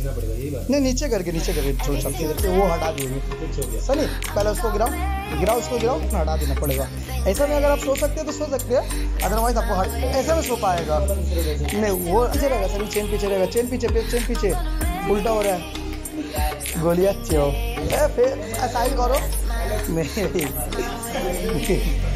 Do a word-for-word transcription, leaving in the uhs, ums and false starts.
नहीं नीचे करके नीचे करके छोड़ सकते करके वो हटा दिए सनी। पहले उसको गिराओ गिराओ उसको गिराओ फिर हटा देना पड़ेगा। ऐसा में अगर आप सो सकते हैं तो सो सकते हैं, अदरवाइज आपको हट ऐसा में सो पाएगा नहीं। वो अच्छे रहेगा सनी, चेन पीछे रहेगा, चेन पीछे चेन पीछे उल्टा हो रहा है। गोली अच्छे हो फिर साइड करो मेरी